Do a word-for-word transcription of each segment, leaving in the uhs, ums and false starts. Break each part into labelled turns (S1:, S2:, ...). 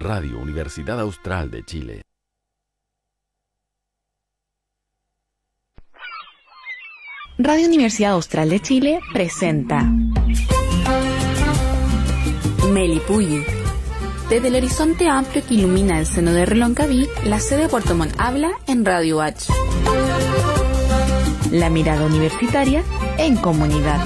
S1: Radio Universidad Austral de Chile.
S2: Radio Universidad Austral de Chile presenta Melipulli. Desde el horizonte amplio que ilumina el seno de Reloncaví, la sede de Puerto Montt habla en Radio H. La mirada universitaria en comunidad.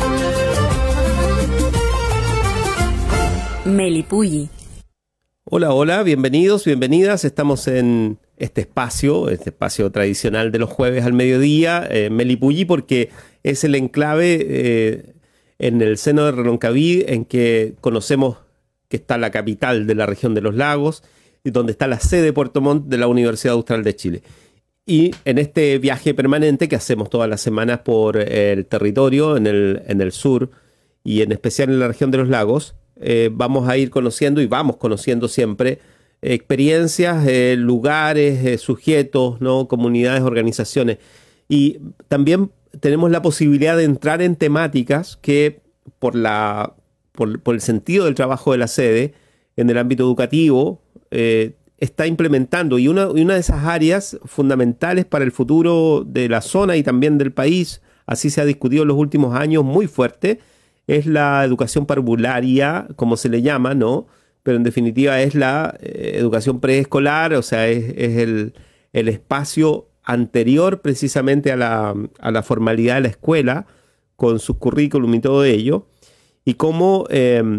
S2: Melipulli.
S3: Hola, hola, bienvenidos, bienvenidas. Estamos en este espacio, este espacio tradicional de los jueves al mediodía, eh, Melipulli, porque es el enclave eh, en el seno de Reloncaví en que conocemos que está la capital de la región de los lagos y donde está la sede de Puerto Montt de la Universidad Austral de Chile. Y en este viaje permanente que hacemos todas las semanas por el territorio, en el, en el sur y en especial en la región de los lagos, eh, vamos a ir conociendo y vamos conociendo siempre experiencias, eh, lugares, eh, sujetos, ¿no? Comunidades, organizaciones. Y también tenemos la posibilidad de entrar en temáticas que por, la, por, por el sentido del trabajo de la sede en el ámbito educativo eh, está implementando. Y una, y una de esas áreas fundamentales para el futuro de la zona y también del país, así se ha discutido en los últimos años muy fuerte, es la educación parvularia, como se le llama, ¿no? Pero en definitiva es la eh, educación preescolar, o sea, es, es el, el espacio anterior precisamente a la, a la formalidad de la escuela, con su currículum y todo ello, y cómo eh,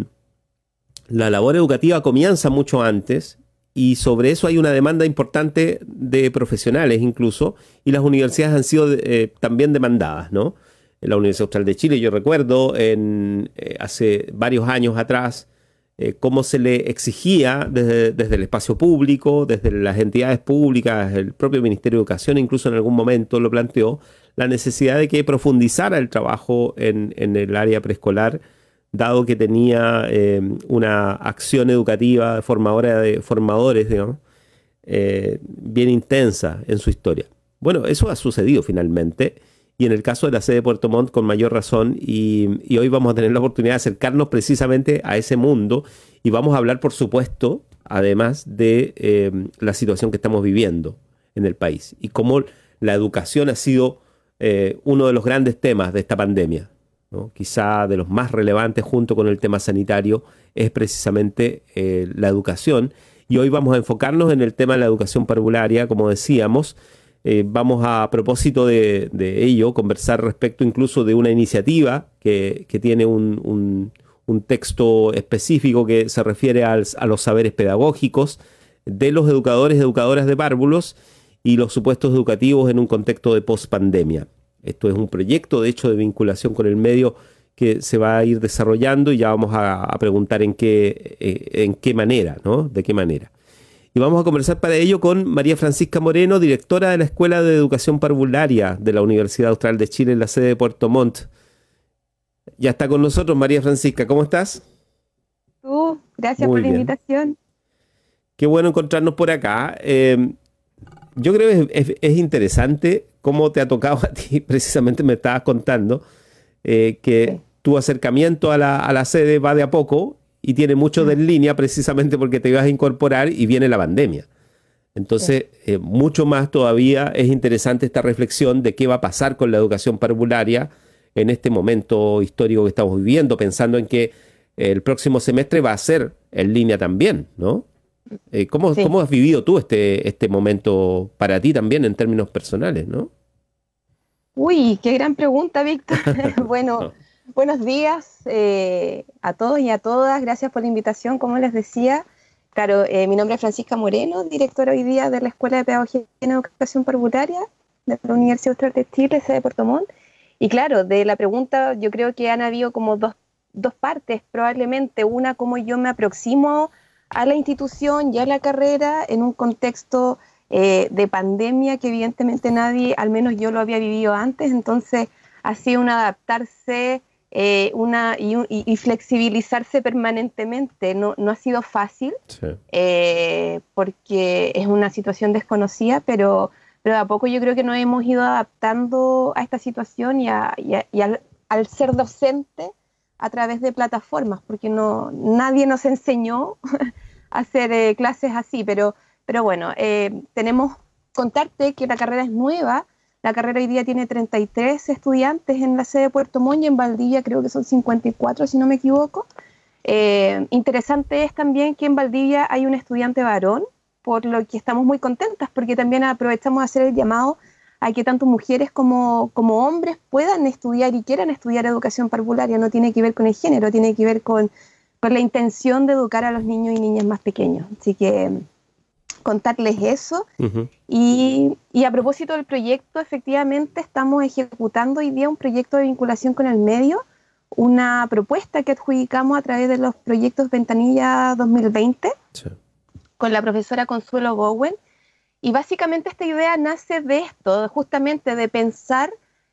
S3: la labor educativa comienza mucho antes, y sobre eso hay una demanda importante de profesionales incluso, y las universidades han sido eh, también demandadas, ¿no? En la Universidad Austral de Chile, yo recuerdo en, eh, hace varios años atrás, Eh, cómo se le exigía desde, desde el espacio público, desde las entidades públicas, el propio Ministerio de Educación incluso en algún momento lo planteó, la necesidad de que profundizara el trabajo en, en el área preescolar, dado que tenía eh, una acción educativa formadora de formadores, digamos, eh, bien intensa en su historia. Bueno, eso ha sucedido finalmente. Y en el caso de la sede de Puerto Montt, con mayor razón, y, y hoy vamos a tener la oportunidad de acercarnos precisamente a ese mundo y vamos a hablar, por supuesto, además de eh, la situación que estamos viviendo en el país y cómo la educación ha sido eh, uno de los grandes temas de esta pandemia, ¿no? Quizá de los más relevantes junto con el tema sanitario es precisamente eh, la educación, y hoy vamos a enfocarnos en el tema de la educación parvularia, como decíamos. Eh, vamos a, a propósito de, de ello, conversar respecto incluso de una iniciativa que, que tiene un, un, un texto específico que se refiere al, a los saberes pedagógicos de los educadores y educadoras de párvulos y los supuestos educativos en un contexto de pospandemia. Esto es un proyecto, de hecho, de vinculación con el medio que se va a ir desarrollando y ya vamos a, a preguntar en qué, eh, en qué manera, ¿no? De qué manera. Y vamos a conversar para ello con María Francisca Moreno, directora de la Escuela de Educación Parvularia de la Universidad Austral de Chile en la sede de Puerto Montt. Ya está con nosotros María Francisca, ¿cómo estás?
S4: Tú, gracias
S3: Muy
S4: por la
S3: bien.
S4: invitación.
S3: Qué bueno encontrarnos por acá. Eh, yo creo que es, es, es interesante cómo te ha tocado a ti, precisamente me estabas contando, eh, que sí. Tu acercamiento a la, a la sede va de a poco, y tiene mucho de en línea precisamente porque te ibas a incorporar y viene la pandemia. Entonces, sí. eh, mucho más todavía es interesante esta reflexión de qué va a pasar con la educación parvularia en este momento histórico que estamos viviendo, pensando en que eh, el próximo semestre va a ser en línea también, ¿no? Eh, ¿cómo, sí. ¿Cómo has vivido tú este, este momento para ti también en términos personales, no?
S4: Uy, qué gran pregunta, Víctor. Bueno... no. Buenos días eh, a todos y a todas, gracias por la invitación, como les decía. Claro, eh, mi nombre es Francisca Moreno, directora hoy día de la Escuela de Pedagogía en Educación Parvularia de la Universidad Austral de Chile, sede de Puerto Montt. Y claro, de la pregunta yo creo que han habido como dos, dos partes, probablemente una, cómo yo me aproximo a la institución y a la carrera en un contexto eh, de pandemia que evidentemente nadie, al menos yo lo había vivido antes, entonces ha sido un adaptarse Eh, una, y, y, y flexibilizarse permanentemente. No, no ha sido fácil, sí. eh, porque es una situación desconocida, pero, pero de a poco yo creo que nos hemos ido adaptando a esta situación y, a, y, a, y al, al ser docente a través de plataformas, porque no, nadie nos enseñó hacer eh, clases así, pero, pero bueno, eh, tenemos contarte que la carrera es nueva. La carrera hoy día tiene treinta y tres estudiantes en la sede de Puerto Montt, y en Valdivia creo que son cincuenta y cuatro, si no me equivoco. Eh, interesante es también que en Valdivia hay un estudiante varón, por lo que estamos muy contentas, porque también aprovechamos de hacer el llamado a que tanto mujeres como, como hombres puedan estudiar y quieran estudiar educación parvularia. No tiene que ver con el género, tiene que ver con, con la intención de educar a los niños y niñas más pequeños. Así que contarles eso. Uh-huh. y, y a propósito del proyecto, efectivamente estamos ejecutando hoy día un proyecto de vinculación con el medio, una propuesta que adjudicamos a través de los proyectos Ventanilla dos mil veinte, sí, con la profesora Consuelo Bowen, y básicamente esta idea nace de esto, justamente de pensar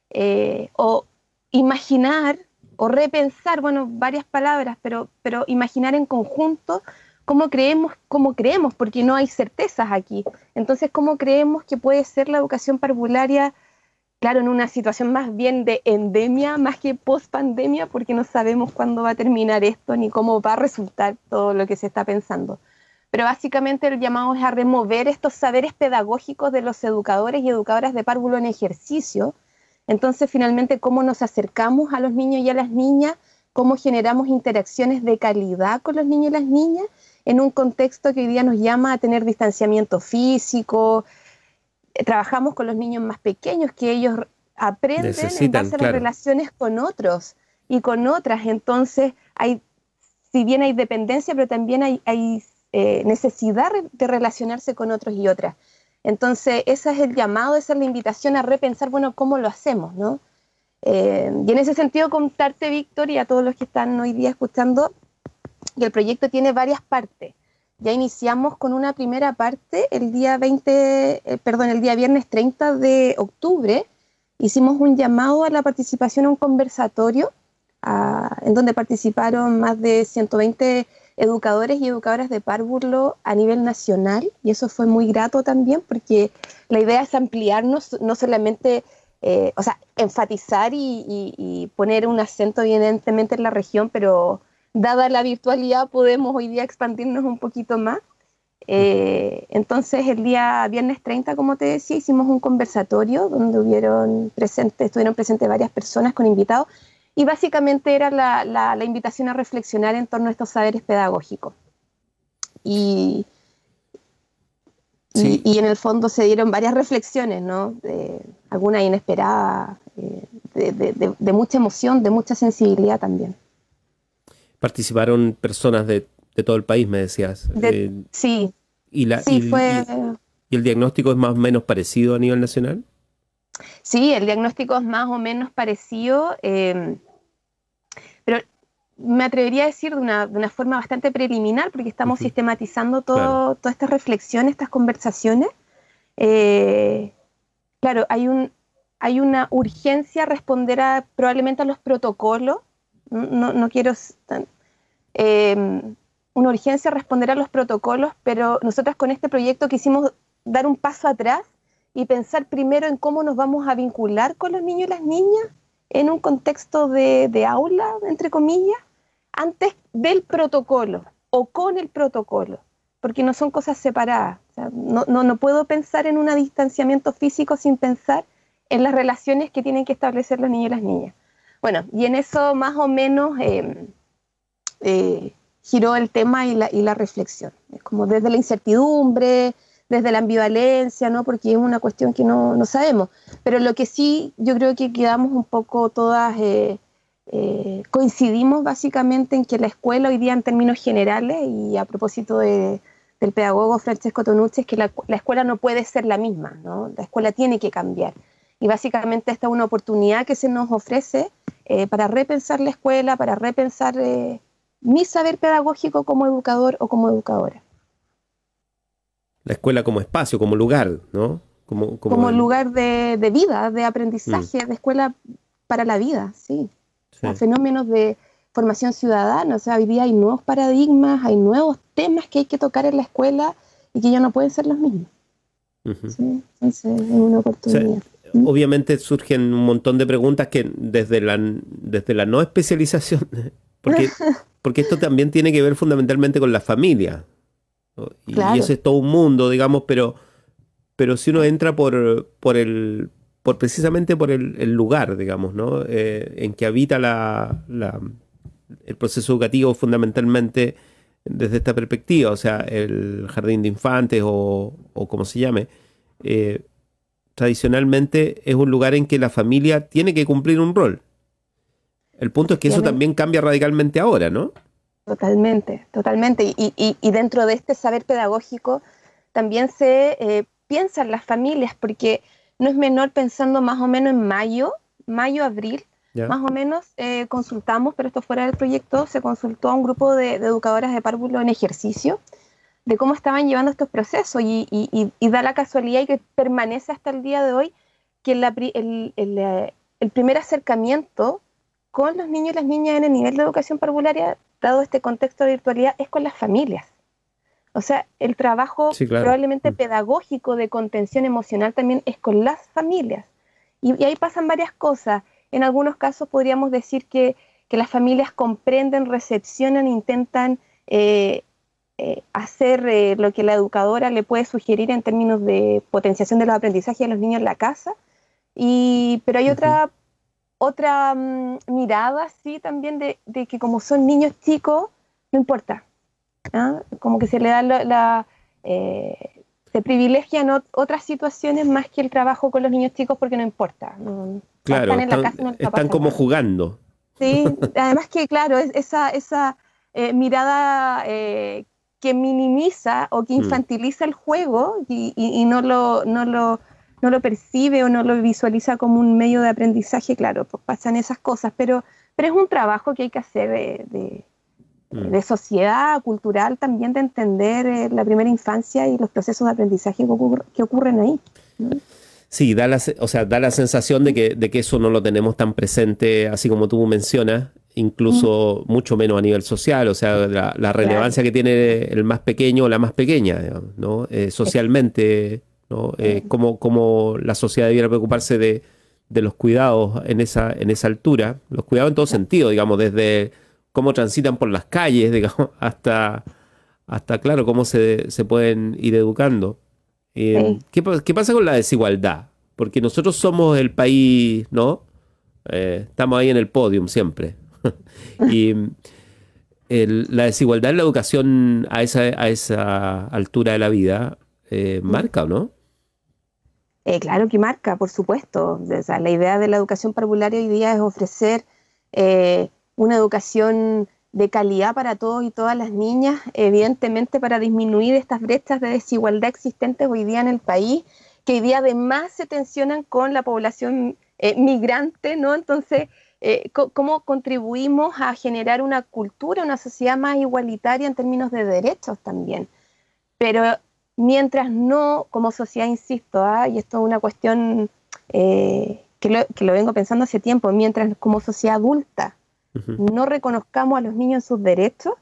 S4: eh, o imaginar o repensar, bueno, varias palabras, pero, pero imaginar en conjunto cómo creemos, cómo creemos, porque no hay certezas aquí. Entonces, cómo creemos que puede ser la educación parvularia, claro, en una situación más bien de endemia, más que post-pandemia, porque no sabemos cuándo va a terminar esto, ni cómo va a resultar todo lo que se está pensando. Pero básicamente el llamado es a remover estos saberes pedagógicos de los educadores y educadoras de párvulo en ejercicio. Entonces, finalmente, cómo nos acercamos a los niños y a las niñas, cómo generamos interacciones de calidad con los niños y las niñas, en un contexto que hoy día nos llama a tener distanciamiento físico. Trabajamos con los niños más pequeños, que ellos aprenden Necesitan, en base a claro. las relaciones con otros y con otras. Entonces, hay, si bien hay dependencia, pero también hay, hay eh, necesidad de relacionarse con otros y otras. Entonces, ese es el llamado, esa es la invitación a repensar, bueno, cómo lo hacemos, ¿no? Eh, y en ese sentido, contarte, Víctor, y a todos los que están hoy día escuchando, que el proyecto tiene varias partes. Ya iniciamos con una primera parte el día veinte, eh, perdón, el día viernes treinta de octubre. Hicimos un llamado a la participación a un conversatorio a, en donde participaron más de ciento veinte educadores y educadoras de párvulo a nivel nacional, y eso fue muy grato también, porque la idea es ampliarnos, no solamente, eh, o sea, enfatizar y, y, y poner un acento evidentemente en la región, pero dada la virtualidad podemos hoy día expandirnos un poquito más. Eh, entonces el día viernes treinta, como te decía, hicimos un conversatorio donde hubieron presentes, estuvieron presentes varias personas con invitados, y básicamente era la, la, la invitación a reflexionar en torno a estos saberes pedagógicos. Y, sí. y, y en el fondo se dieron varias reflexiones, ¿no? De, algunas inesperadas, eh, de, de, de, de mucha emoción, de mucha sensibilidad también.
S3: Participaron personas de, de todo el país, me decías.
S4: De, eh, sí.
S3: ¿Y, la,
S4: sí
S3: y,
S4: fue...
S3: y, ¿Y el diagnóstico es más o menos parecido a nivel nacional?
S4: Sí, el diagnóstico es más o menos parecido, eh, pero me atrevería a decir de una, de una forma bastante preliminar, porque estamos uh-huh. sistematizando todo, claro. todas estas reflexiones, estas conversaciones. Eh, claro, hay, un, hay una urgencia a responder a, probablemente a los protocolos. No, no quiero... Eh, una urgencia a responder a los protocolos, pero nosotros con este proyecto quisimos dar un paso atrás y pensar primero en cómo nos vamos a vincular con los niños y las niñas en un contexto de, de aula, entre comillas, antes del protocolo o con el protocolo, porque no son cosas separadas. O sea, no, no, no puedo pensar en un distanciamiento físico sin pensar en las relaciones que tienen que establecer los niños y las niñas. Bueno, y en eso más o menos eh, eh, giró el tema y la, y la reflexión. Es como desde la incertidumbre, desde la ambivalencia, ¿no? Porque es una cuestión que no, no sabemos. Pero lo que sí, yo creo que quedamos un poco todas, eh, eh, coincidimos básicamente en que la escuela hoy día en términos generales, y a propósito de, del pedagogo Francesco Tonucci, es que la, la escuela no puede ser la misma, ¿no? La escuela tiene que cambiar. Y básicamente esta es una oportunidad que se nos ofrece eh, para repensar la escuela, para repensar eh, mi saber pedagógico como educador o como educadora.
S3: La escuela como espacio, como lugar, ¿no? Como, como,
S4: como
S3: el...
S4: lugar de, de vida, de aprendizaje, mm. de escuela para la vida, sí. sí. A fenómenos de formación ciudadana. O sea, hoy día hay nuevos paradigmas, hay nuevos temas que hay que tocar en la escuela y que ya no pueden ser los mismos. Uh-huh. ¿Sí? Entonces es una oportunidad. O sea, ¿Mm?
S3: Obviamente surgen un montón de preguntas que desde la, desde la no especialización, porque, porque esto también tiene que ver fundamentalmente con la familia. ¿no? Y,
S4: Claro.
S3: y ese es todo un mundo, digamos, pero, pero si uno entra por, por el, por precisamente por el, el lugar, digamos, ¿no? Eh, en que habita la, la- el proceso educativo fundamentalmente desde esta perspectiva, o sea, el jardín de infantes o, o como se llame, eh, tradicionalmente es un lugar en que la familia tiene que cumplir un rol. El punto es que eso
S4: Efectivamente.
S3: también cambia radicalmente ahora, ¿no?
S4: Totalmente, totalmente. Y, y- y dentro de este saber pedagógico también se eh, piensan las familias, porque no es menor pensando más o menos en mayo, mayo, abril,
S3: ¿Ya?
S4: más o menos eh, consultamos, pero esto fuera del proyecto, se consultó a un grupo de, de educadoras de párvulo en ejercicio de cómo estaban llevando estos procesos y, y- y- y da la casualidad y que permanece hasta el día de hoy que la pri- el, el, eh, el primer acercamiento con los niños y las niñas en el nivel de educación parvularia, dado este contexto de virtualidad, es con las familias. O sea, el trabajo
S3: Sí, claro.
S4: probablemente
S3: Mm.
S4: pedagógico de contención emocional también es con las familias. Y, y ahí pasan varias cosas. En algunos casos podríamos decir que, que las familias comprenden, recepcionan, intentan eh, eh, hacer eh, lo que la educadora le puede sugerir en términos de potenciación de los aprendizajes de los niños en la casa. Y, pero hay
S3: Ujú.
S4: otra, otra mm, mirada, sí, también de, de que como son niños chicos, no importa. ¿Ah? Como que se le da la, la, eh, se privilegian ot- otras situaciones más que el trabajo con los niños chicos porque no importa. No,
S3: Claro,
S4: están en la
S3: están,
S4: casa, no les va a
S3: están
S4: pasar
S3: como
S4: nada.
S3: jugando.
S4: Sí, además que claro, es esa, esa eh, mirada eh, que minimiza o que
S3: Mm.
S4: infantiliza el juego y, y- y no lo, no lo, no lo percibe o no lo visualiza como un medio de aprendizaje, claro, pues pasan esas cosas, pero, pero es un trabajo que hay que hacer de, de-
S3: Mm.
S4: de sociedad, cultural, también de entender eh, la primera infancia y los procesos de aprendizaje que, ocurr- que ocurren ahí, ¿no?
S3: Sí, da la, se- o sea, da la sensación de que, de que eso no lo tenemos tan presente, así como tú mencionas, incluso mucho menos a nivel social, o sea, la, la relevancia que tiene el más pequeño o la más pequeña, digamos, ¿no? Eh, socialmente, ¿no? Eh, cómo, cómo la sociedad debiera preocuparse de, de los cuidados en esa, en esa altura, los cuidados en todo sentido, digamos, desde cómo transitan por las calles, digamos, hasta, hasta claro, cómo se, se pueden ir educando. Eh,
S4: Sí.
S3: ¿qué, pa- qué pasa con la desigualdad? Porque nosotros somos el país, ¿no? Eh, estamos ahí en el podium siempre. Y mm, el- la desigualdad en la educación a esa, a esa altura de la vida eh, marca, ¿o no?
S4: Eh, claro que marca, por supuesto. O sea, la idea de la educación parvularia hoy día es ofrecer eh, una educación de calidad para todos y todas las niñas, evidentemente para disminuir estas brechas de desigualdad existentes hoy día en el país, que hoy día además se tensionan con la población eh, migrante, ¿no? Entonces, eh, co- ¿cómo contribuimos a generar una cultura, una sociedad más igualitaria en términos de derechos también? Pero mientras no, como sociedad, insisto, ¿ah? Y esto es una cuestión eh, que, lo, que lo vengo pensando hace tiempo, mientras como sociedad adulta
S3: Ujú.
S4: no reconozcamos a los niños en sus derechos,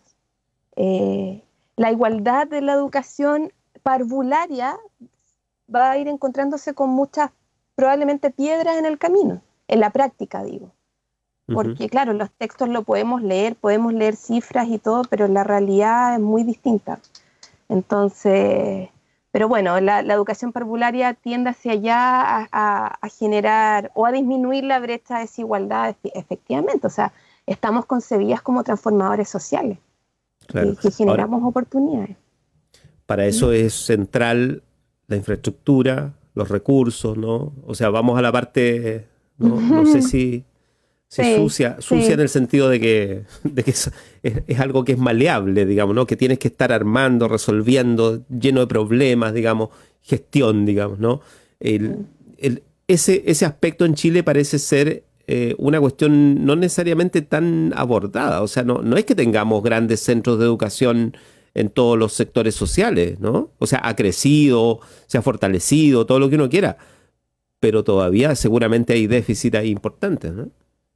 S4: eh, la igualdad de la educación parvularia va a ir encontrándose con muchas, probablemente piedras en el camino, en la práctica, digo. Porque
S3: Ujú.
S4: claro, los textos lo podemos leer, podemos leer cifras y todo, pero la realidad es muy distinta. Entonces, pero bueno, la, la educación parvularia tiende hacia allá a, a- a generar o a disminuir la brecha de desigualdad, efe- efectivamente. O sea, estamos concebidas como transformadores sociales,
S3: Claro.
S4: que, que
S3: Ahora,
S4: generamos oportunidades.
S3: para eso es central la infraestructura, los recursos, ¿no? O sea, vamos a la parte, no, no sé si, si
S4: Sí,
S3: sucia, sucia
S4: sí.
S3: en el sentido de que, de que es, es- es algo que es maleable, digamos, ¿no? Que tienes que estar armando, resolviendo, lleno de problemas, digamos, gestión, digamos, ¿no? El, el- ese, ese aspecto en Chile parece ser eh, una cuestión no necesariamente tan abordada. O sea, no, no es que tengamos grandes centros de educación en todos los sectores sociales, ¿no? O sea, ha crecido, se ha fortalecido, todo lo que uno quiera, pero todavía seguramente hay déficits ahí importantes, ¿no?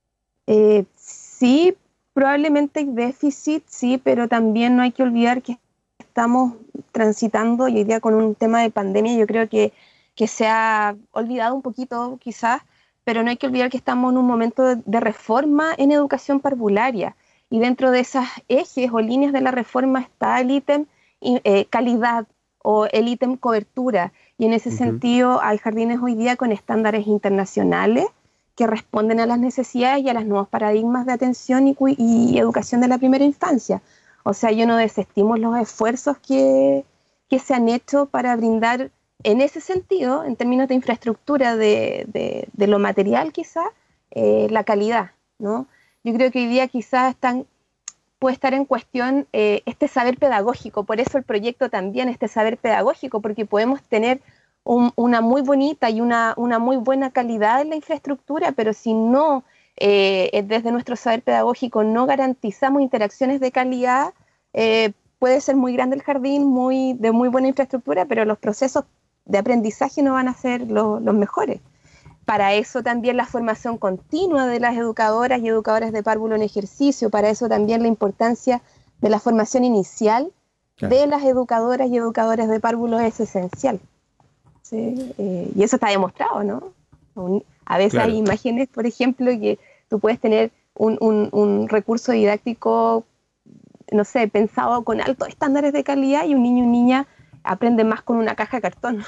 S4: Eh, sí, probablemente hay déficit, sí, pero también no hay que olvidar que estamos transitando y hoy día con un tema de pandemia, yo creo que, que se ha olvidado un poquito quizás, pero no hay que olvidar que estamos en un momento de, de reforma en educación parvularia y dentro de esas ejes o líneas de la reforma está el ítem eh, calidad o el ítem cobertura. Y en ese
S3: Ujú.
S4: sentido hay jardines hoy día con estándares internacionales que responden a las necesidades y a los nuevos paradigmas de atención y, cui- y educación de la primera infancia. O sea, yo no desestimo los esfuerzos que, que se han hecho para brindar en ese sentido, en términos de infraestructura, de, de, de lo material quizás, eh, la calidad, ¿no? Yo creo que hoy día quizás están, puede estar en cuestión eh, este saber pedagógico, por eso el proyecto también, este saber pedagógico, porque podemos tener un, una muy bonita y una, una muy buena calidad en la infraestructura, pero si no, eh, desde nuestro saber pedagógico no garantizamos interacciones de calidad, eh, puede ser muy grande el jardín, muy, de muy buena infraestructura, pero los procesos de aprendizaje no van a ser lo, los mejores. Para eso también la formación continua de las educadoras y educadores de párvulo en ejercicio, para eso también la importancia de la formación inicial
S3: Claro.
S4: de las educadoras y educadores de párvulo es esencial. ¿Sí? Eh, y eso está demostrado, ¿no? Un- a veces
S3: Claro.
S4: hay imágenes, por ejemplo, que tú puedes tener un, un, un recurso didáctico, no sé, pensado con altos estándares de calidad y un niño y niña aprenden más con una caja de cartón.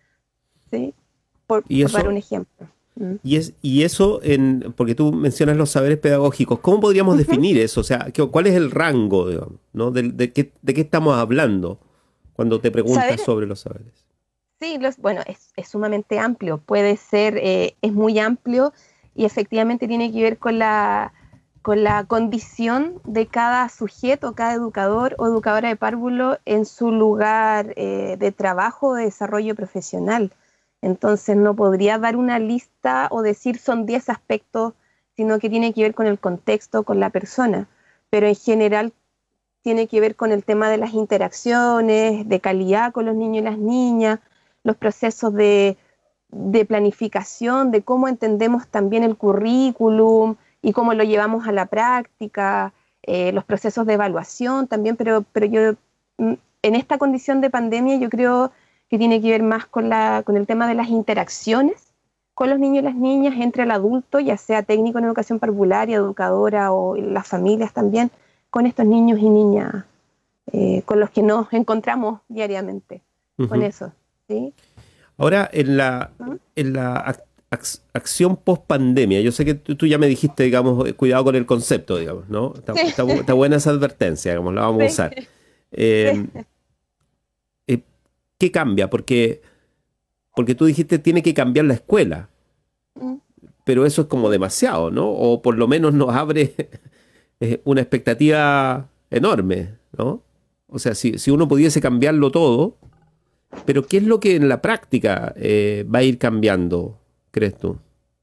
S4: ¿Sí? Por,
S3: Y
S4: por
S3: eso-
S4: dar un ejemplo. Mm.
S3: Y, es, y eso, en, porque tú mencionas los saberes pedagógicos, ¿cómo podríamos definir eso? O sea, ¿qué- ¿cuál es el rango, digamos, ¿no? de, de qué, de qué estamos hablando cuando te preguntas
S4: Saberes-
S3: sobre los saberes?
S4: Sí, los, bueno, es, es sumamente amplio, puede ser, eh, es muy amplio y efectivamente tiene que ver con la, con la condición de cada sujeto, cada educador o educadora de párvulo en su lugar eh, de trabajo o de desarrollo profesional. Entonces no podría dar una lista o decir son diez aspectos, sino que tiene que ver con el contexto, con la persona, pero en general tiene que ver con el tema de las interacciones, de calidad con los niños y las niñas, los procesos de, de planificación, de cómo entendemos también el currículum y cómo lo llevamos a la práctica, eh, los procesos de evaluación también, pero, pero yo mm, en esta condición de pandemia yo creo que tiene que ver más con, la, con el tema de las interacciones con los niños y las niñas, entre el adulto, ya sea técnico en educación parvularia, educadora o las familias también, con estos niños y niñas eh, con los que nos encontramos diariamente, con
S3: Ujú.
S4: eso. ¿Sí?
S3: Ahora, en la,
S4: ¿Ah?
S3: en la ac- ac- acción post pandemia, yo sé que tú, tú ya me dijiste, digamos, eh, cuidado con el concepto, digamos, ¿no? Está,
S4: Sí.
S3: está bu- está buena esa advertencia, digamos, la vamos a
S4: Sí.
S3: usar. Eh, eh, ¿Qué cambia? Porque, porque tú dijiste tiene que cambiar la escuela,
S4: Mm.
S3: pero eso es como demasiado, ¿no? O por lo menos nos abre eh, una expectativa enorme, ¿no? O sea, si, si uno pudiese cambiarlo todo, pero ¿qué es lo que en la práctica eh, va a ir cambiando, crees tú?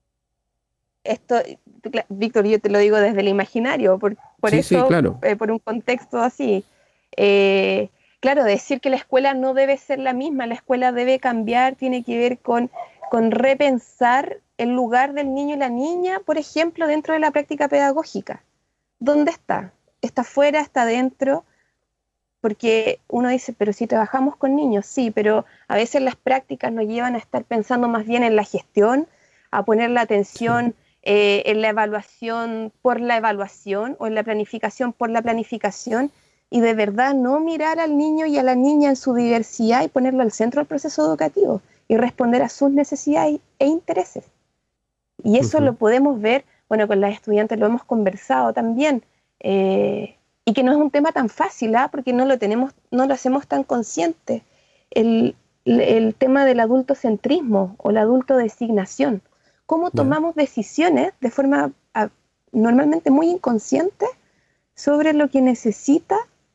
S4: Esto, tú, cla- Víctor, yo te lo digo desde el imaginario, por, por
S3: Sí, sí,
S4: eso,
S3: claro.
S4: eh, por un contexto así. Eh, claro, decir que la escuela no debe ser la misma, la escuela debe cambiar, tiene que ver con, con repensar el lugar del niño y la niña, por ejemplo, dentro de la práctica pedagógica. ¿Dónde está? ¿Está fuera? ¿Está dentro? Porque uno dice, pero si trabajamos con niños, sí, pero a veces las prácticas nos llevan a estar pensando más bien en la gestión, a poner la atención eh, en la evaluación por la evaluación o en la planificación por la planificación y de verdad no mirar al niño y a la niña en su diversidad y ponerlo al centro del proceso educativo y responder a sus necesidades e intereses. Y eso
S3: Ujú.
S4: lo podemos ver, bueno, con las estudiantes lo hemos conversado también, eh, y que no es un tema tan fácil, ¿ah? Porque no lo tenemos, no lo hacemos tan consciente. El, el tema del adultocentrismo o la adultodesignación. Cómo
S3: Ya.
S4: tomamos decisiones de forma a, normalmente muy inconsciente sobre lo que necesita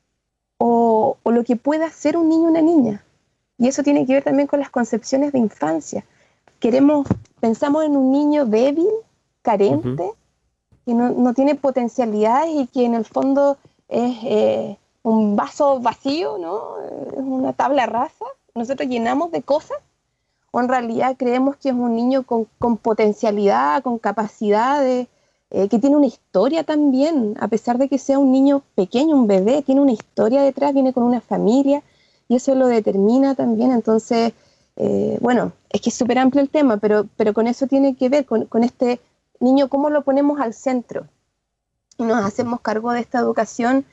S4: o, o lo que puede hacer un niño o una niña. Y eso tiene que ver también con las concepciones de infancia. Queremos, pensamos en un niño débil, carente,
S3: Ujú.
S4: que no, no tiene potencialidades y que en el fondo es eh, un vaso vacío, ¿no? Es una tabla rasa. Nosotros llenamos de cosas, o en realidad creemos que es un niño con, con potencialidad, con capacidades, eh, que tiene una historia también, a pesar de que sea un niño pequeño, un bebé, tiene una historia detrás, viene con una familia, y eso lo determina también. Entonces, eh, bueno, es que es súper amplio el tema, pero, pero con eso tiene que ver, con, con este niño, cómo lo ponemos al centro. Y nos hacemos cargo de esta educación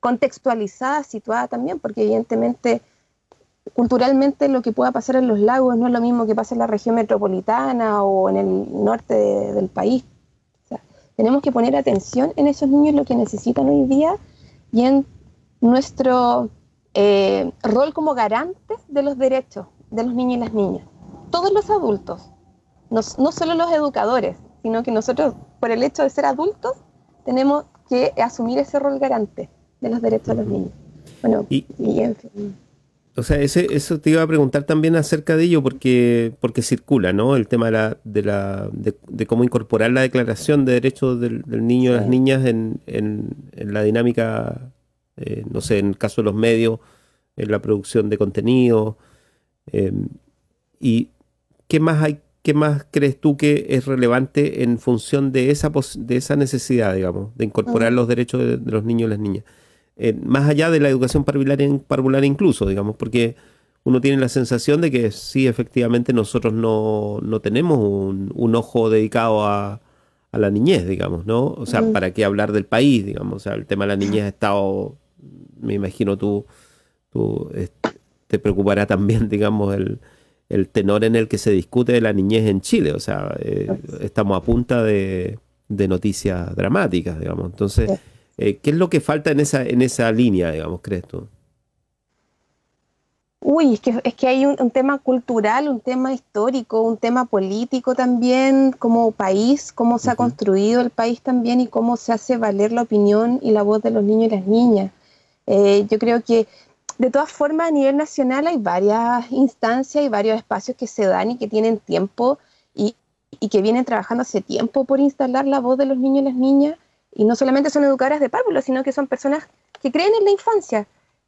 S4: contextualizada, situada también, porque evidentemente, culturalmente lo que pueda pasar en los lagos no es lo mismo que pasa en la región metropolitana o en el norte de, del país. O sea, tenemos que poner atención en esos niños, lo que necesitan hoy día, y en nuestro eh, rol como garantes de los derechos de los niños y las niñas. Todos los adultos, no, no solo los educadores, sino que nosotros, por el hecho de ser adultos, tenemos que asumir ese rol garante de los derechos de los niños. Bueno,
S3: y,
S4: y en fin.
S3: O sea, ese, eso te iba a preguntar también acerca de ello, porque, porque circula, ¿no? El tema de, la, de, la, de, de cómo incorporar la Declaración de Derechos del, del Niño y sí. las Niñas en, en, en la dinámica, eh, no sé, en el caso de los medios, en la producción de contenido. Eh, ¿Y qué más hay, qué más crees tú que es relevante en función de esa, de esa necesidad, digamos, de incorporar uh-huh. los derechos de, de los niños y las niñas? Eh, más allá de la educación parvularia, parvularia incluso, digamos, porque uno tiene la sensación de que sí, efectivamente, nosotros no, no tenemos un, un ojo dedicado a, a la niñez, digamos, ¿no? O sea, mm. ¿para qué hablar del país, digamos? O sea, el tema de la niñez ha estado, me imagino tú, tú eh, te preocupará también, digamos, el, el tenor en el que se discute de la niñez en Chile. O sea, eh, estamos a punta de, de noticias dramáticas, digamos. Entonces... Sí. Eh, ¿Qué es lo que falta en esa, en esa línea, digamos, crees tú?
S4: Uy, es que, es que hay un, un tema cultural, un tema histórico, un tema político también, como país, cómo se uh-huh. ha construido el país también y cómo se hace valer la opinión y la voz de los niños y las niñas. Eh, yo creo que, de todas formas, a nivel nacional hay varias instancias y varios espacios que se dan y que tienen tiempo y, y que vienen trabajando hace tiempo por instalar la voz de los niños y las niñas. Y no solamente son educadoras de párvulos, sino que son personas que creen en la infancia.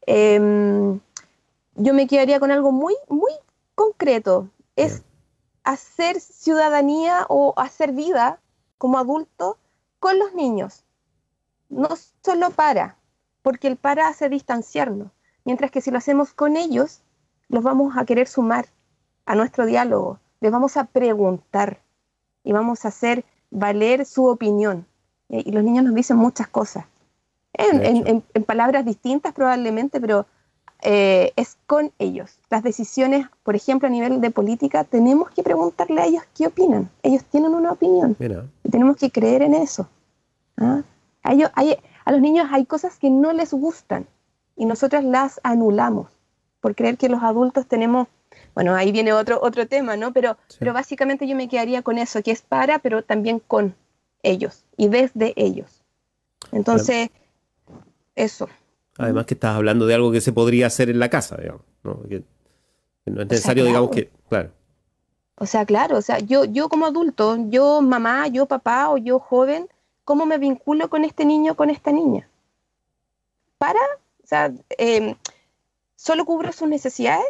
S4: Eh, yo me quedaría con algo muy, muy concreto. Es hacer ciudadanía o hacer vida como adulto con los niños. No solo para, porque el para hace distanciarnos. Mientras que si lo hacemos con ellos, los vamos a querer sumar a nuestro diálogo. Les vamos a preguntar y vamos a hacer valer su opinión. Y los niños nos dicen muchas cosas, en, en, en, en palabras distintas probablemente, pero eh, es con ellos. Las decisiones, por ejemplo, a nivel de política, tenemos que preguntarle a ellos qué opinan. Ellos tienen una opinión. Mira. Y tenemos que creer en eso. ¿Ah? A, ellos, hay, a los niños hay cosas que no les gustan y nosotros las anulamos por creer que los adultos tenemos... Bueno, ahí viene otro, otro tema, ¿no? Pero, sí. pero básicamente yo me quedaría con eso, que es para, pero también con ellos y desde ellos. Entonces, Además, eso.
S3: Además que estás hablando de algo que se podría hacer en la casa, digamos, ¿no? Que, que no es necesario, o sea, claro. digamos que, claro.
S4: O sea, claro, o sea, yo, yo como adulto, yo mamá, yo papá o yo joven, ¿cómo me vinculo con este niño, con esta niña? Para, o sea, eh, ¿solo cubro sus necesidades?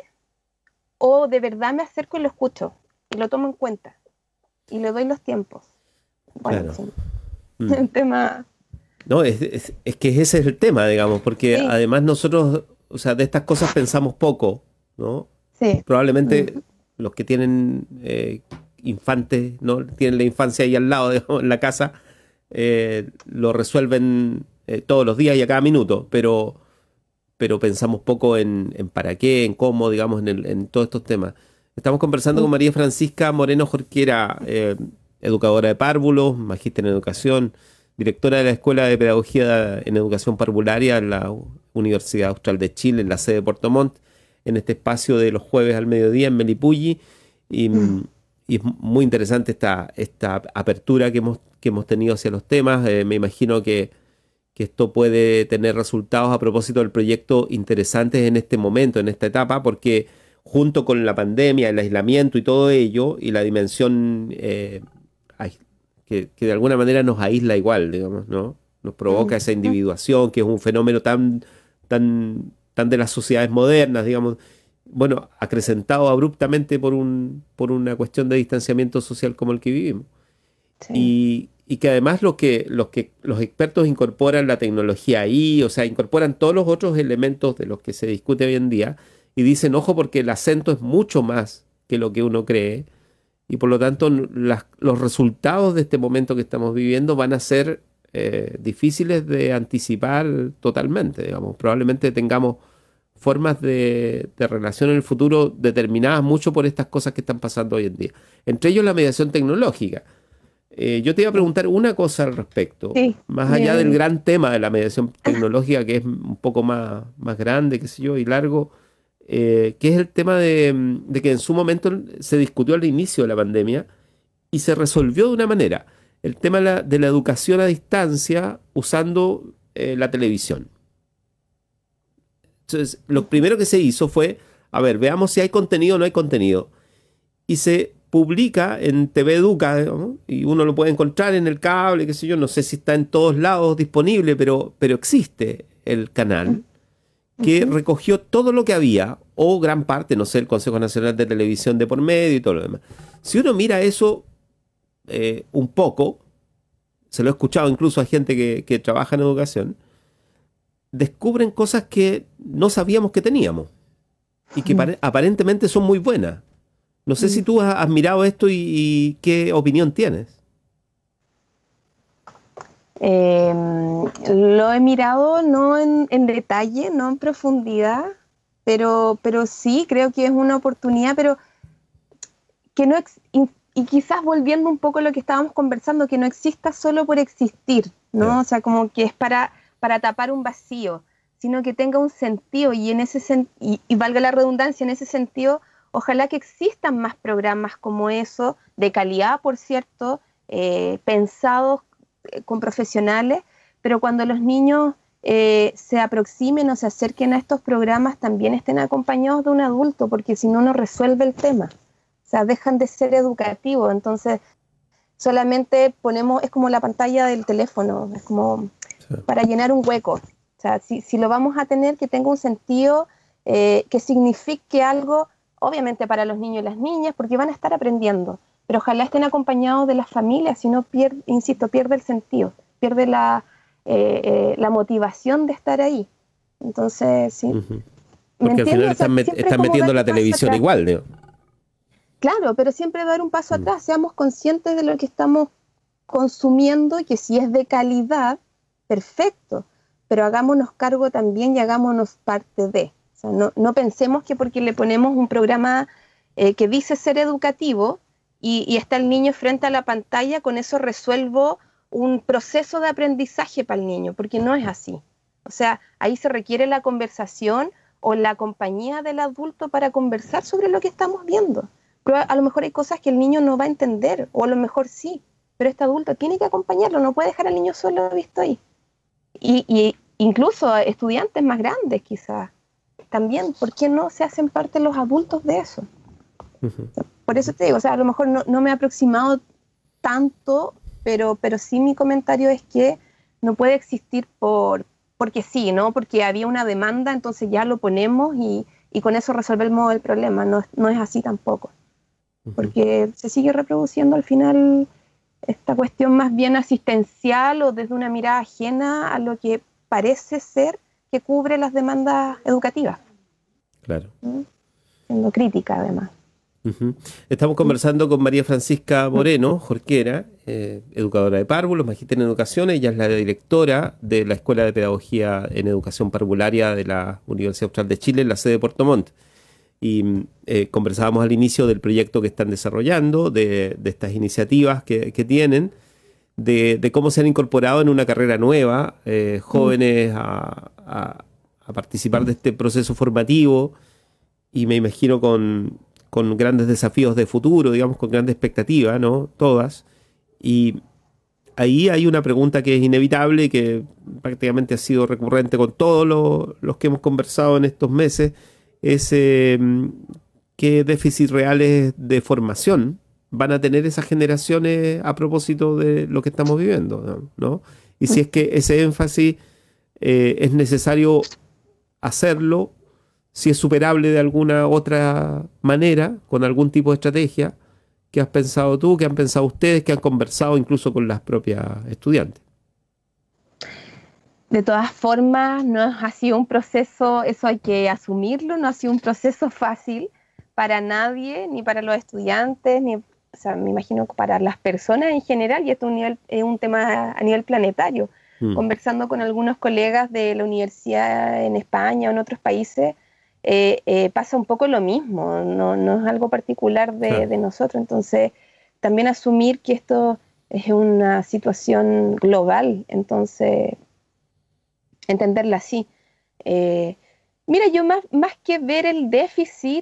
S4: ¿O de verdad me acerco y lo escucho y lo tomo en cuenta y le doy los tiempos? Bueno,
S3: claro.
S4: sí. mm. El tema...
S3: No, es, es, es que ese es el tema, digamos, porque sí. además nosotros, o sea, de estas cosas pensamos poco, ¿no?
S4: Sí.
S3: Probablemente
S4: mm.
S3: los que tienen eh, infantes, ¿no? Tienen la infancia ahí al lado, digamos, en la casa, eh, lo resuelven eh, todos los días y a cada minuto, pero, pero pensamos poco en, en para qué, en cómo, digamos, en, el, en todos estos temas. Estamos conversando mm. con María Francisca Moreno Jorquera, eh, educadora de párvulos, magíster en educación, directora de la Escuela de Pedagogía en Educación Parvularia en la Universidad Austral de Chile, en la sede de Puerto Montt, en este espacio de los jueves al mediodía en Melipulli. Y, mm. y es muy interesante esta, esta apertura que hemos, que hemos tenido hacia los temas. Eh, me imagino que, que esto puede tener resultados a propósito del proyecto interesantes en este momento, en esta etapa, porque junto con la pandemia, el aislamiento y todo ello, y la dimensión... Eh, Que, que de alguna manera nos aísla igual, digamos, ¿no? Nos provoca esa individuación, que es un fenómeno tan, tan, tan de las sociedades modernas, digamos, bueno, acrecentado abruptamente por, un, por una cuestión de distanciamiento social como el que vivimos. Sí. Y, y que además lo que, los que los expertos incorporan la tecnología ahí, o sea, incorporan todos los otros elementos de los que se discute hoy en día, y dicen, ojo, porque el acento es mucho más que lo que uno cree, y por lo tanto las, los resultados de este momento que estamos viviendo van a ser eh, difíciles de anticipar totalmente, digamos. Probablemente tengamos formas de, de relación en el futuro determinadas mucho por estas cosas que están pasando hoy en día. Entre ellos la mediación tecnológica. Eh, yo te iba a preguntar una cosa al respecto,
S4: Sí,
S3: más allá
S4: bien.
S3: del gran tema de la mediación tecnológica, que es un poco más, más grande, qué sé yo, y largo, eh, que es el tema de, de que en su momento se discutió al inicio de la pandemia y se resolvió de una manera, el tema de la, de la educación a distancia usando eh, la televisión. Entonces, lo primero que se hizo fue, a ver, veamos si hay contenido o no hay contenido. Y se publica en T V Educa, ¿no? Y uno lo puede encontrar en el cable, qué sé yo, no sé si está en todos lados disponible, pero, pero existe el canal que
S4: Ujú.
S3: recogió todo lo que había, o gran parte, no sé, el Consejo Nacional de Televisión de por medio y todo lo demás. Si uno mira eso eh, un poco, se lo he escuchado incluso a gente que, que trabaja en educación, descubren cosas que no sabíamos que teníamos y que pare- aparentemente son muy buenas. No sé si tú has, has mirado esto y, y qué opinión tienes.
S4: Eh, lo he mirado no en, en detalle, no en profundidad, pero, pero sí creo que es una oportunidad, pero que no ex- y, y quizás volviendo un poco a lo que estábamos conversando, que no exista solo por existir, ¿no?
S3: Yeah.
S4: O sea, como que es para, para tapar un vacío, sino que tenga un sentido y en ese sen- y, y valga la redundancia, en ese sentido, ojalá que existan más programas como eso, de calidad, por cierto, eh, pensados eh, con profesionales, pero cuando los niños eh, se aproximen o se acerquen a estos programas también estén acompañados de un adulto, porque si no, no resuelve el tema. O sea, dejan de ser educativos, entonces solamente ponemos, es como la pantalla del teléfono, es como
S3: Sí.
S4: para llenar un hueco. O sea, si, si lo vamos a tener, que tenga un sentido, eh, que signifique algo, obviamente para los niños y las niñas, porque van a estar aprendiendo, pero ojalá estén acompañados de las familias, si no, pierde, insisto, pierde el sentido, pierde la, eh, eh, la motivación de estar ahí. Entonces, sí.
S3: Ujú.
S4: ¿Me
S3: Porque al
S4: entiendes?
S3: final
S4: O sea,
S3: están, met-
S4: siempre
S3: están
S4: como
S3: metiendo
S4: dar
S3: la
S4: un paso
S3: televisión
S4: atrás.
S3: igual, ¿no?
S4: Claro, pero siempre dar un paso
S3: Mm.
S4: atrás, seamos conscientes de lo que estamos consumiendo y que si es de calidad, perfecto, pero hagámonos cargo también y hagámonos parte de. O sea, no, no pensemos que porque le ponemos un programa eh, que dice ser educativo y, y está el niño frente a la pantalla, con eso resuelvo un proceso de aprendizaje para el niño, porque no es así. O sea, ahí se requiere la conversación o la compañía del adulto para conversar sobre lo que estamos viendo. Pero a, a lo mejor hay cosas que el niño no va a entender, o a lo mejor sí, pero este adulto tiene que acompañarlo, no puede dejar al niño solo visto ahí. Y, y incluso estudiantes más grandes quizás, también, ¿por qué no se hacen parte los adultos de eso?
S3: Ujú.
S4: Por eso te digo, o sea, a lo mejor no, no me he aproximado tanto, pero, pero sí mi comentario es que no puede existir por, porque sí, ¿no? Porque había una demanda, entonces ya lo ponemos y, y con eso resolvemos el problema. No, no es así tampoco, porque se sigue reproduciendo al final esta cuestión más bien asistencial o desde una mirada ajena a lo que parece ser que cubre las demandas educativas,
S3: Claro.
S4: ¿no? Siendo crítica además.
S3: Ujú. Estamos conversando con María Francisca Moreno, Jorquera, eh, educadora de párvulos, magíster en educación. Ella es la directora de la Escuela de Pedagogía en Educación Parvularia de la Universidad Austral de Chile, en la sede de Puerto Montt. Y eh, conversábamos al inicio del proyecto que están desarrollando, de, de estas iniciativas que, que tienen, de, de cómo se han incorporado en una carrera nueva eh, jóvenes a, a- a participar de este proceso formativo, y me imagino con, con grandes desafíos de futuro, digamos, con grandes expectativas, ¿no? Todas. Y ahí hay una pregunta que es inevitable y que prácticamente ha sido recurrente con todos los, los que hemos conversado en estos meses, es eh, qué déficits reales de formación van a tener esas generaciones a propósito de lo que estamos viviendo, ¿no? Y si es que ese énfasis eh, es necesario hacerlo, si es superable de alguna otra manera, con algún tipo de estrategia. ¿Qué has pensado tú? ¿Qué han pensado ustedes? ¿Qué han conversado incluso con las propias estudiantes?
S4: De todas formas, no ha sido un proceso, eso hay que asumirlo, no ha sido un proceso fácil para nadie, ni para los estudiantes, ni o sea, me imagino para las personas en general, y esto es un, nivel, es un tema a nivel planetario. Mm. Conversando con algunos colegas de la universidad en España o en otros países, eh, eh, pasa un poco lo mismo, no, no es algo particular de, claro. de nosotros. Entonces, también asumir que esto es una situación global, entonces, entenderla así. Eh, mira, yo más, más que ver el déficit,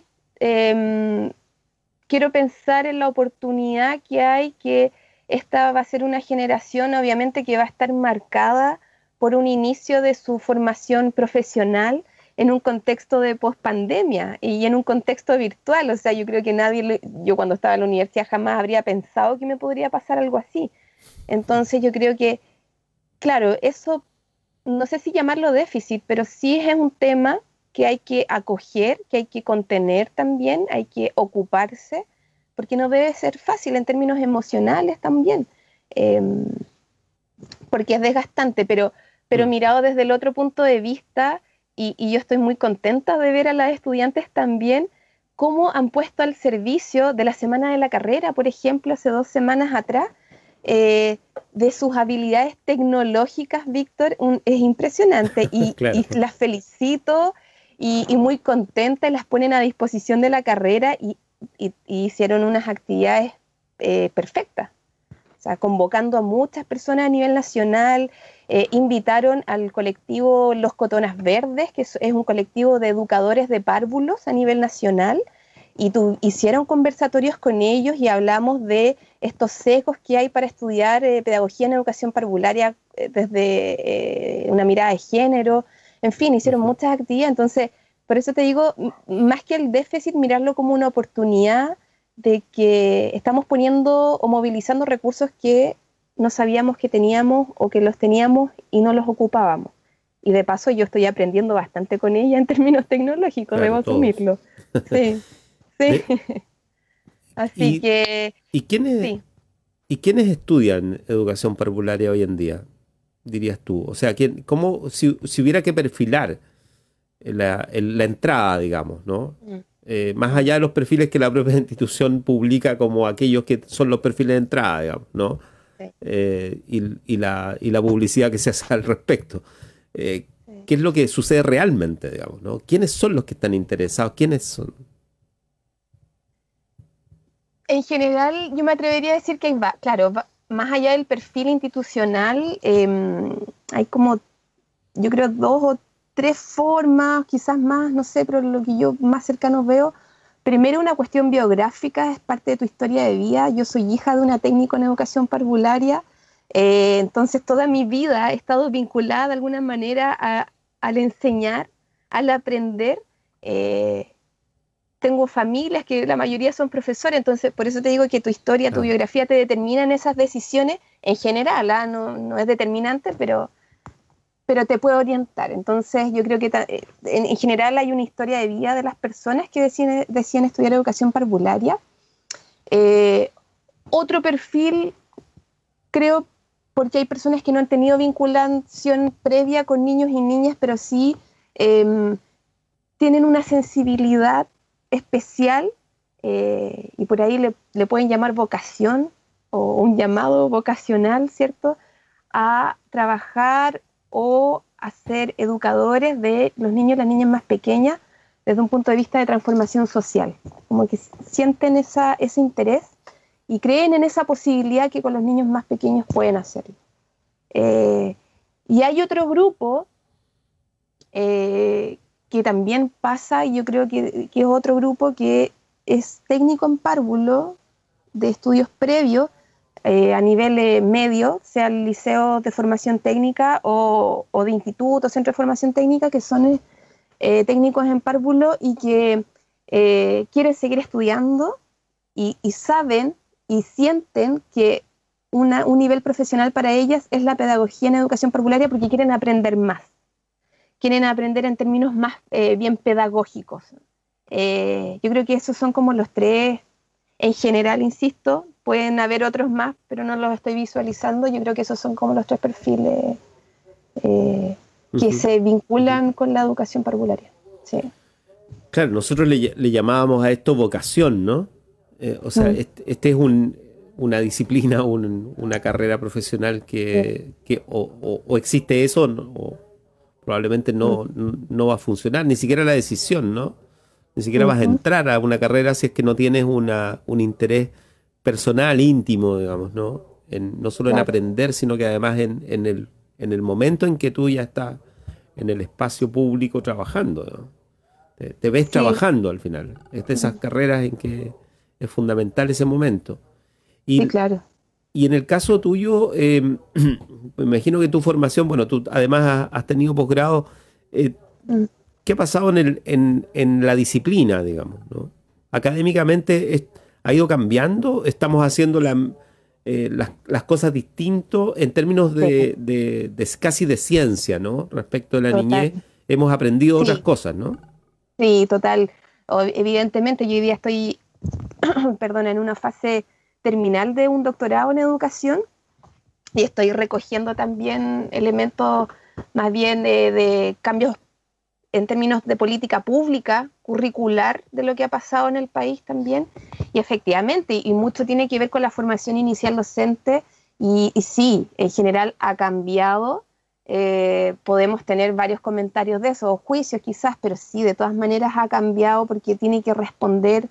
S4: eh, quiero pensar en la oportunidad que hay, que esta va a ser una generación obviamente que va a estar marcada por un inicio de su formación profesional en un contexto de pospandemia y en un contexto virtual. O sea, yo creo que nadie, yo cuando estaba en la universidad jamás habría pensado que me podría pasar algo así. Entonces yo creo que, claro, eso, no sé si llamarlo déficit, pero sí es un tema que hay que acoger, que hay que contener también, hay que ocuparse, porque no debe ser fácil en términos emocionales también, eh, porque es desgastante, pero, pero mirado desde el otro punto de vista, y, y yo estoy muy contenta de ver a las estudiantes también cómo han puesto al servicio de la semana de la carrera, por ejemplo, hace dos semanas atrás, eh, de sus habilidades tecnológicas, Víctor, un, es impresionante, y, claro. y las felicito, y, y muy contenta, las ponen a disposición de la carrera, y Y, y hicieron unas actividades eh, perfectas, o sea, convocando a muchas personas a nivel nacional, eh, invitaron al colectivo Los Cotonas Verdes, que es, es un colectivo de educadores de párvulos a nivel nacional, y tu, hicieron conversatorios con ellos y hablamos de estos sesgos que hay para estudiar eh, pedagogía en educación parvularia eh, desde eh, una mirada de género, en fin, hicieron uh-huh. muchas actividades. Entonces, por eso te digo, más que el déficit, mirarlo como una oportunidad de que estamos poniendo o movilizando recursos que no sabíamos que teníamos o que los teníamos y no los ocupábamos. Y de paso yo estoy aprendiendo bastante con ella en términos tecnológicos, claro, debo asumirlo. Sí, sí. Así
S3: ¿Y,
S4: que...
S3: ¿y quiénes,
S4: sí.
S3: ¿Y quiénes estudian educación parvularia hoy en día, dirías tú? O sea, ¿quién, cómo, si, si hubiera que perfilar La, la entrada, digamos, ¿no? Mm. Eh, más allá de los perfiles que la propia institución publica como aquellos que son los perfiles de entrada, digamos, ¿no? Sí. Eh, y, y, la, y la publicidad que se hace al respecto. Eh, sí. ¿Qué es lo que sucede realmente, digamos, ¿no? ¿Quiénes son los que están interesados? ¿Quiénes son?
S4: En general, yo me atrevería a decir que hay, va, claro, va, más allá del perfil institucional, eh, hay como, yo creo, dos o tres formas, quizás más, no sé, pero lo que yo más cercano veo, primero una cuestión biográfica, es parte de tu historia de vida. Yo soy hija de una técnico en educación parvularia, eh, entonces toda mi vida he estado vinculada de alguna manera a, al enseñar, al aprender. Eh, tengo familias que la mayoría son profesores, entonces por eso te digo que tu historia, tu biografía te determina en esas decisiones, en general, ¿eh? no, no es determinante, pero... pero te puede orientar. Entonces yo creo que en, en general hay una historia de vida de las personas que deciden, deciden estudiar educación parvularia. Eh, otro perfil, creo, porque hay personas que no han tenido vinculación previa con niños y niñas, pero sí eh, tienen una sensibilidad especial, eh, y por ahí le, le pueden llamar vocación o un llamado vocacional, ¿cierto?, a trabajar o a ser educadores de los niños y las niñas más pequeñas desde un punto de vista de transformación social. Como que sienten esa, ese interés y creen en esa posibilidad que con los niños más pequeños pueden hacerlo. Eh, y hay otro grupo eh, que también pasa, y yo creo que, que es otro grupo que es técnico en párvulo de estudios previos, Eh, a nivel eh, medio, sea el liceo de formación técnica o, o de instituto, centro de formación técnica, que son eh, técnicos en párvulo y que eh, quieren seguir estudiando y, y saben y sienten que una, un nivel profesional para ellas es la pedagogía en educación parvularia, porque quieren aprender más, quieren aprender en términos más eh, bien pedagógicos. Eh, yo creo que esos son como los tres, en general, insisto. Pueden haber otros más, pero no los estoy visualizando. Yo creo que esos son como los tres perfiles eh, que uh-huh. se vinculan uh-huh. con la educación parvularia. Sí.
S3: Claro, nosotros le, le llamábamos a esto vocación, ¿no? Eh, o sea,
S4: Mm.
S3: este, este es un, una disciplina, un- una carrera profesional que, que o, o- o existe eso, no- o probablemente no, no va a funcionar, ni siquiera la decisión, ¿no? Ni siquiera vas a
S4: Ujú.
S3: entrar a una carrera si es que no tienes una, un interés personal, íntimo, digamos, ¿no? En, no solo en
S4: Claro.
S3: aprender, sino que además en, en el, en el momento en que tú ya estás en el espacio público trabajando, ¿no? Te, te ves
S4: Sí.
S3: trabajando al final. Es de esas
S4: Mm.
S3: carreras en que es fundamental ese momento.
S4: Sí,
S3: Y,
S4: claro.
S3: y en el caso tuyo, eh, me imagino que tu formación, bueno, tú además has, has tenido posgrado. eh,
S4: Mm.
S3: ¿Qué ha pasado en, el, en, en la disciplina, digamos, ¿no? Académicamente es- ha ido cambiando, estamos haciendo la- eh, las, las cosas distintos en términos
S4: Sí,
S3: de, de- de casi de ciencia, ¿no? Respecto de la
S4: total.
S3: niñez, hemos aprendido otras
S4: Sí,
S3: cosas, ¿no?
S4: sí, total. O- evidentemente, yo hoy día estoy, perdón, en una fase terminal de un doctorado en educación y estoy recogiendo también elementos más bien de, de cambios en términos de política pública, curricular, de lo que ha pasado en el país también. Y efectivamente, y mucho tiene que ver con la formación inicial docente, y, y sí, en general ha cambiado. Eh, podemos tener varios comentarios de eso, o juicios quizás, pero sí, de todas maneras ha cambiado porque tiene que responder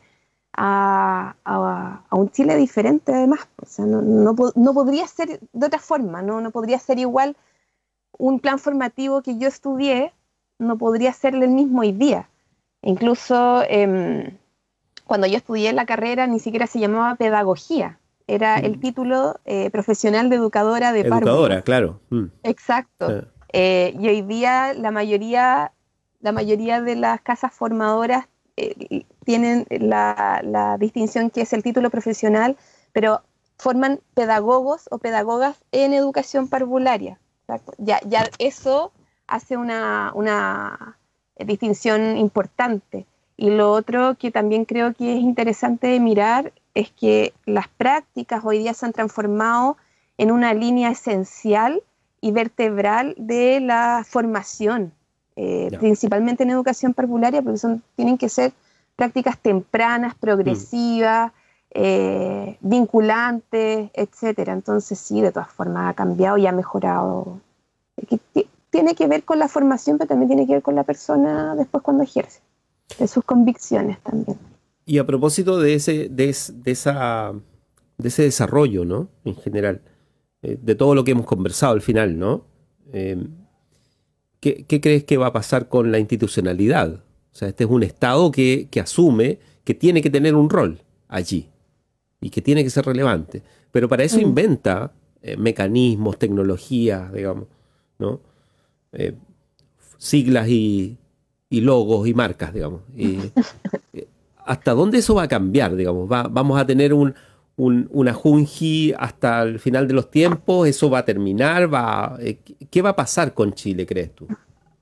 S4: a, a, a un Chile diferente además. O sea, no, no, no podría ser de otra forma, ¿no? No podría ser igual un plan formativo que yo estudié, no podría ser el mismo hoy día. Incluso eh, cuando yo estudié la carrera ni siquiera se llamaba pedagogía, era el
S3: Mm.
S4: título eh, profesional de educadora de párvulos.
S3: Educadora, claro. Mm.
S4: Exacto.
S3: Eh,
S4: Eh, y hoy día la mayoría, la mayoría de las casas formadoras eh, tienen la, la distinción que es el título profesional, pero forman pedagogos o pedagogas en educación parvularia. Exacto. Ya, ya eso hace una, una distinción importante. Y lo otro que también creo que es interesante de mirar es que las prácticas hoy día se han transformado en una línea esencial y vertebral de la formación, eh,
S3: ya.
S4: principalmente en educación parvularia, porque son, tienen que ser prácticas tempranas,
S3: Mm.
S4: progresivas, eh, vinculantes, etcétera. Entonces sí, de todas formas ha cambiado y ha mejorado. Que t- tiene que ver con la formación, pero también tiene que ver con la persona después cuando ejerce, de sus convicciones también.
S3: Y a propósito de ese, de, es- de esa, de ese desarrollo, ¿no? En general, eh, de todo lo que hemos conversado al final, ¿no? Eh, ¿qué, qué crees que va a pasar con la institucionalidad? O sea, este es un Estado que, que asume que tiene que tener un rol allí y que tiene que ser relevante. Pero para eso
S4: Mm.
S3: inventa eh, mecanismos, tecnologías, digamos, ¿no? Eh, siglas y, y logos y marcas, digamos. Y, eh, ¿hasta dónde eso va a cambiar, digamos? Va- ¿Vamos a tener un, un- una Junji hasta el final de los tiempos? ¿Eso va a terminar? Va, eh, ¿qué qué va a pasar con Chile, crees tú?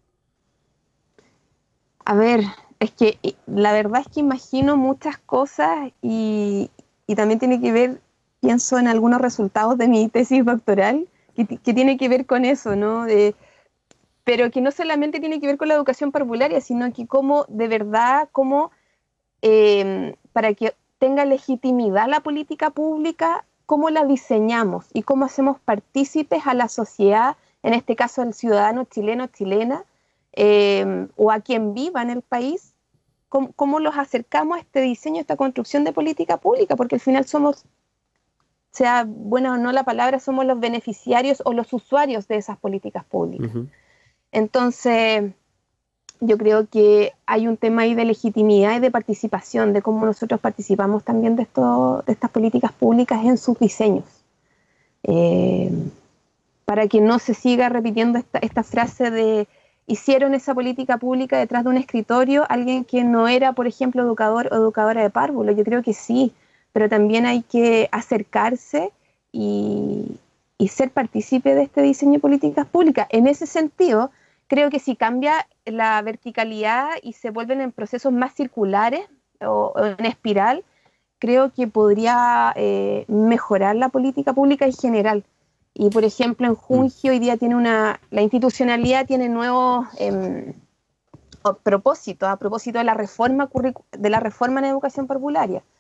S4: A ver, es que eh, la verdad es que imagino muchas cosas y, y también tiene que ver, pienso en algunos resultados de mi tesis doctoral, que, ti- que tiene que ver con eso, ¿no? De- pero que no solamente tiene que ver con la educación parvularia, sino que cómo, de verdad, cómo eh, para que tenga legitimidad la política pública, cómo la diseñamos y cómo hacemos partícipes a la sociedad, en este caso al ciudadano chileno, chilena, eh, o a quien viva en el país, cómo, cómo los acercamos a este diseño, a esta construcción de política pública, porque al final somos, sea buena o no la palabra, somos los beneficiarios o los usuarios de esas políticas públicas.
S3: Ujú.
S4: Entonces, yo creo que hay un tema ahí de legitimidad y de participación, de cómo nosotros participamos también de, esto, de estas políticas públicas en sus diseños. Eh, para que no se siga repitiendo esta, esta frase de hicieron esa política pública detrás de un escritorio alguien que no era, por ejemplo, educador o educadora de párvulo. Yo creo que sí, pero también hay que acercarse y, y ser partícipe de este diseño de políticas públicas. En ese sentido, creo que si cambia la verticalidad y se vuelven en procesos más circulares o, o en espiral, creo que podría eh, mejorar la política pública en general. Y, por ejemplo, en Junji hoy día tiene una, la institucionalidad tiene nuevos eh, propósitos, a propósito de la reforma curricu- de la reforma en educación parvularia.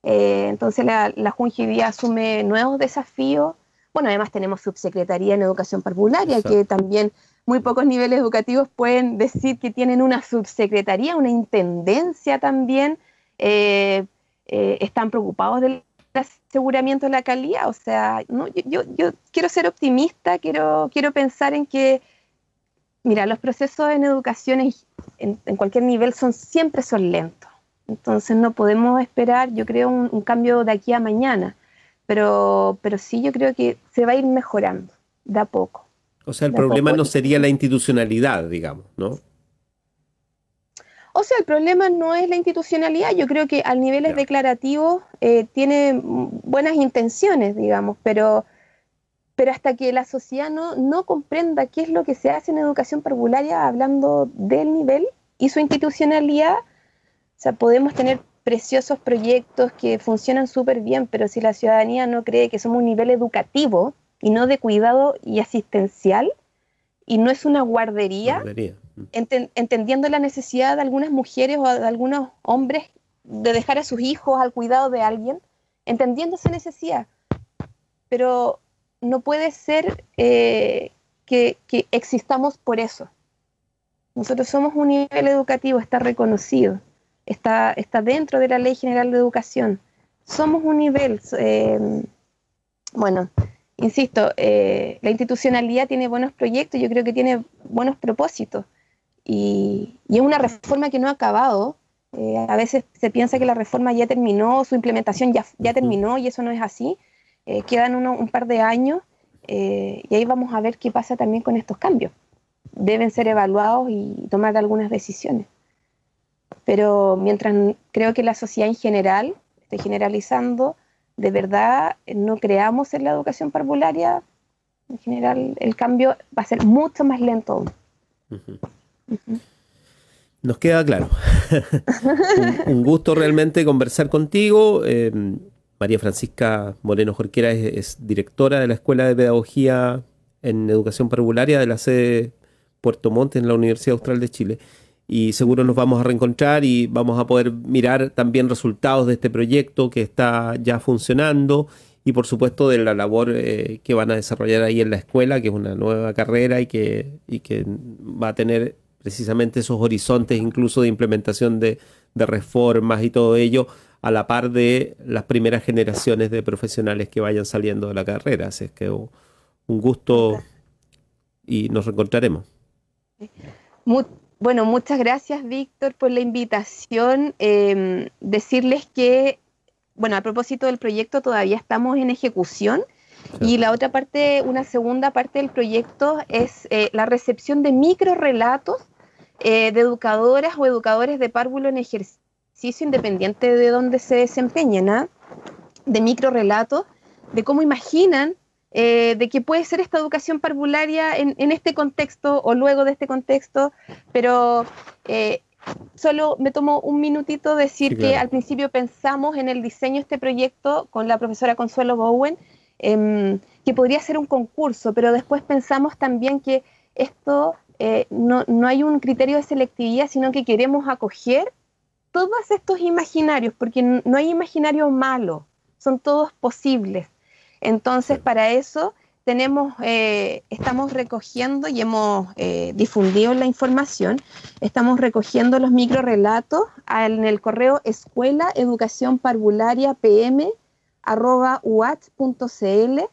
S4: Eh, entonces la, la Junji hoy día asume nuevos desafíos. Bueno, además tenemos subsecretaría en educación parvularia, exacto, que también muy pocos niveles educativos pueden decir que tienen una subsecretaría, una intendencia también. Eh, eh, están preocupados del aseguramiento de la calidad. O sea, no, yo, yo, yo quiero ser optimista, quiero, quiero pensar en que, mira, los procesos en educación en, en cualquier nivel son, siempre son lentos. Entonces no podemos esperar, yo creo, un, un cambio de aquí a mañana. Pero, pero sí, yo creo que se va a ir mejorando de a poco.
S3: O sea, el problema no sería la institucionalidad, digamos, ¿no?
S4: O sea, el problema no es la institucionalidad. Yo creo que al nivel yeah. declarativo eh, tiene buenas intenciones, digamos, pero, pero hasta que la sociedad no, no comprenda qué es lo que se hace en educación parvularia, hablando del nivel y su institucionalidad, o sea, podemos tener preciosos proyectos que funcionan súper bien, pero si la ciudadanía no cree que somos un nivel educativo y no de cuidado y asistencial, y no es una guardería, guardería. Ent entendiendo la necesidad de algunas mujeres o de algunos hombres de dejar a sus hijos al cuidado de alguien, entendiendo esa necesidad, pero no puede ser eh, que, que existamos por eso. Nosotros somos un nivel educativo, está reconocido. Está, está dentro de la Ley General de Educación. Somos un nivel, eh, bueno, insisto, eh, la institucionalidad tiene buenos proyectos, yo creo que tiene buenos propósitos, y, y es una reforma que no ha acabado. Eh, a veces se piensa que la reforma ya terminó, su implementación ya, ya terminó, y eso no es así. Eh, quedan uno, un par de años, eh, y ahí vamos a ver qué pasa también con estos cambios. Deben ser evaluados y tomar algunas decisiones. Pero mientras creo que la sociedad en general, estoy generalizando, de verdad no creamos en la educación parvularia, en general el cambio va a ser mucho más lento aún.
S3: Uh-huh. Uh-huh. Nos queda claro. un, un gusto realmente conversar contigo. Eh, María Francisca Moreno Jorquera es, es directora de la Escuela de Pedagogía en Educación Parvularia de la sede Puerto Montt en la Universidad Austral de Chile. Y seguro nos vamos a reencontrar y vamos a poder mirar también resultados de este proyecto que está ya funcionando, y por supuesto de la labor eh, que van a desarrollar ahí en la escuela, que es una nueva carrera y que, y que va a tener precisamente esos horizontes incluso de implementación de, de reformas y todo ello a la par de las primeras generaciones de profesionales que vayan saliendo de la carrera. Así es que un gusto y nos reencontraremos.
S4: Muy Bueno, muchas gracias, Víctor, por la invitación. Eh, decirles que, bueno, a propósito del proyecto, todavía estamos en ejecución, sí. Y la otra parte, una segunda parte del proyecto es eh, la recepción de microrelatos eh, de educadoras o educadores de párvulo en ejercicio, independiente de dónde se desempeñen, ¿eh? De microrelatos, de cómo imaginan Eh, de que puede ser esta educación parvularia en, en este contexto o luego de este contexto, pero eh, solo me tomo un minutito decir sí, claro. que al principio pensamos en el diseño de este proyecto con la profesora Consuelo Bowen, eh, que podría ser un concurso, pero después pensamos también que esto eh, no, no hay un criterio de selectividad, sino que queremos acoger todos estos imaginarios, porque no hay imaginario malo, son todos posibles. Entonces, para eso tenemos, eh, estamos recogiendo y hemos eh, difundido la información, estamos recogiendo los microrelatos en el correo escuela educación parvularia pm arroba uat punto cl,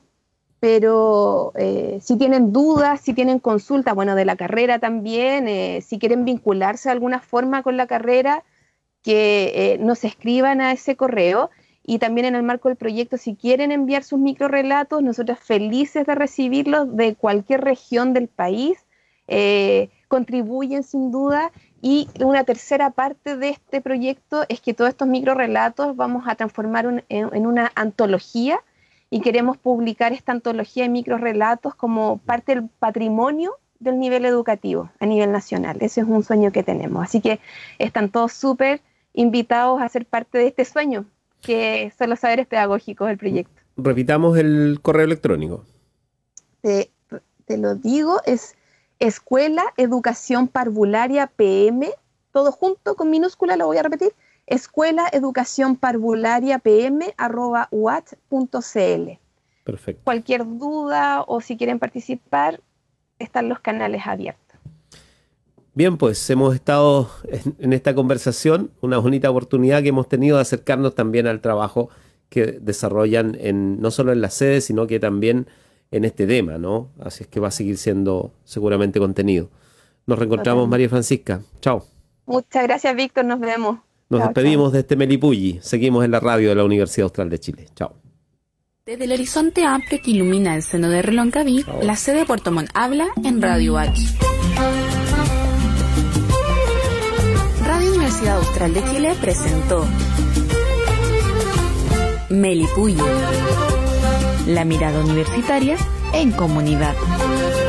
S4: pero eh, si tienen dudas, si tienen consultas, bueno, de la carrera también, eh, si quieren vincularse de alguna forma con la carrera, que eh, nos escriban a ese correo. Y también en el marco del proyecto, si quieren enviar sus microrelatos, nosotros felices de recibirlos de cualquier región del país, eh, contribuyen sin duda. Y una tercera parte de este proyecto es que todos estos microrelatos vamos a transformar un, en, en una antología, y queremos publicar esta antología de microrelatos como parte del patrimonio del nivel educativo a nivel nacional. Ese es un sueño que tenemos. Así que están todos súper invitados a ser parte de este sueño, que son los saberes pedagógicos del proyecto.
S3: Repitamos el correo electrónico.
S4: Te, te lo digo, es Escuela Educación Parvularia P M, todo junto con minúscula, lo voy a repetir, escuela educación parvularia p m arroba u a t punto c l.
S3: Perfecto.
S4: Cualquier duda o si quieren participar, están los canales abiertos.
S3: Bien, pues hemos estado en, en esta conversación, una bonita oportunidad que hemos tenido de acercarnos también al trabajo que desarrollan en, no solo en la sede, sino que también en este tema, ¿no? Así es que va a seguir siendo seguramente contenido. Nos reencontramos,
S4: Totalmente.
S3: María Francisca. Chao.
S4: Muchas gracias, Víctor. Nos vemos.
S3: Nos
S4: Chao,
S3: despedimos
S4: chao.
S3: de este Melipulli. Seguimos en la radio de la Universidad Austral de Chile. Chao.
S2: Desde el horizonte amplio que ilumina el seno de Reloncaví, la sede de Puerto Montt habla en Radio H. Radio Universidad Austral de Chile presentó Melipulli, la mirada universitaria en comunidad.